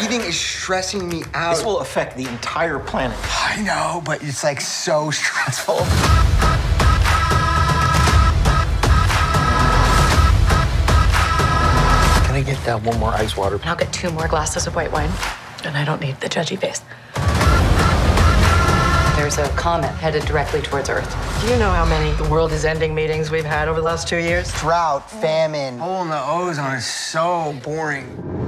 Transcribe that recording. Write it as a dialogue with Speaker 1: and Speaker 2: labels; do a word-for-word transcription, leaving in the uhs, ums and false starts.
Speaker 1: breathing is stressing me out.
Speaker 2: This will affect the entire planet.
Speaker 1: I know, but it's like so stressful.
Speaker 2: Can I get that one more ice water?
Speaker 3: And I'll get two more glasses of white wine. And I don't need the judgy face. There's a comet headed directly towards Earth.
Speaker 4: Do you know how many the world is ending meetings we've had over the last two years?
Speaker 1: Drought, famine. Hole in the ozone is so boring.